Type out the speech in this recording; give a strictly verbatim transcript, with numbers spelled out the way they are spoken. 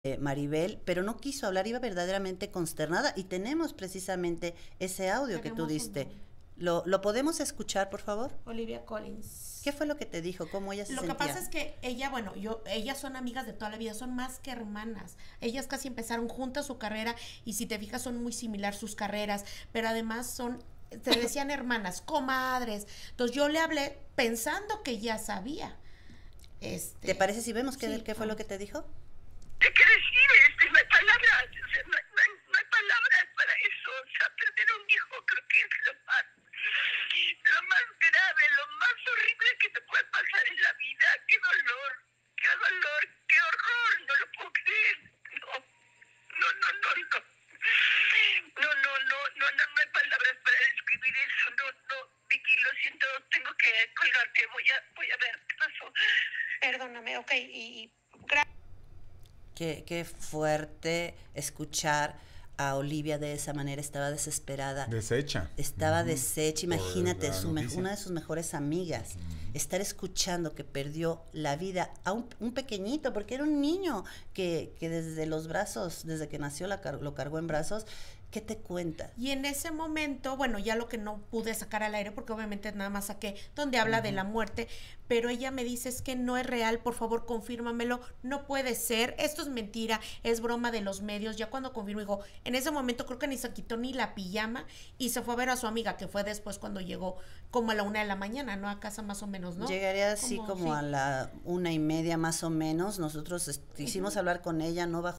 eh, Maribel, pero no quiso hablar, iba verdaderamente consternada y tenemos precisamente ese audio que tú Tenemos diste. un ¿Lo, ¿Lo podemos escuchar, por favor? Olivia Collins. ¿Qué fue lo que te dijo? ¿Cómo ella se Lo que sentía? pasa es que ella, bueno, yo, ellas son amigas de toda la vida, son más que hermanas. Ellas casi empezaron juntas su carrera y si te fijas son muy similar sus carreras, pero además son, te decían hermanas, comadres. Entonces yo le hablé pensando que ya sabía. Este, ¿Te parece si vemos qué, sí, qué fue lo vamos. que te dijo? ¿De qué decir? Este, no hay palabras, o sea, no, hay, no, hay, no hay palabras para eso. O sea, perder un hijo creo que es lo más, lo más grave, lo más horrible que te puede pasar en la vida. ¡Qué dolor! ¡Qué dolor! ¡Qué horror! No lo puedo creer. No, no, no, no, no. No, no, no, no, no, no hay palabras para describir eso. No, no, Vicky, lo siento, tengo que colgarte. Voy a, voy a ver qué pasó. Perdóname, ok, y... y Qué, qué fuerte escuchar a Olivia de esa manera, estaba desesperada. Deshecha. Estaba Ujú. deshecha, Por imagínate, la su me- noticia. una de sus mejores amigas, estar escuchando que perdió la vida a un, un pequeñito, porque era un niño que, que desde los brazos, desde que nació la car- lo cargó en brazos. ¿Qué te cuenta? Y en ese momento, bueno, ya lo que no pude sacar al aire, porque obviamente nada más saqué donde habla uh-huh. de la muerte, pero ella me dice, es que no es real, por favor, confírmamelo, no puede ser, esto es mentira, es broma de los medios. Ya cuando confirmo, dijo, en ese momento creo que ni se quitó ni la pijama y se fue a ver a su amiga, que fue después cuando llegó como a la una de la mañana, ¿no? A casa más o menos, ¿no? Llegaría así como, como sí. a la una y media más o menos. Nosotros quisimos uh-huh. hablar con ella, no,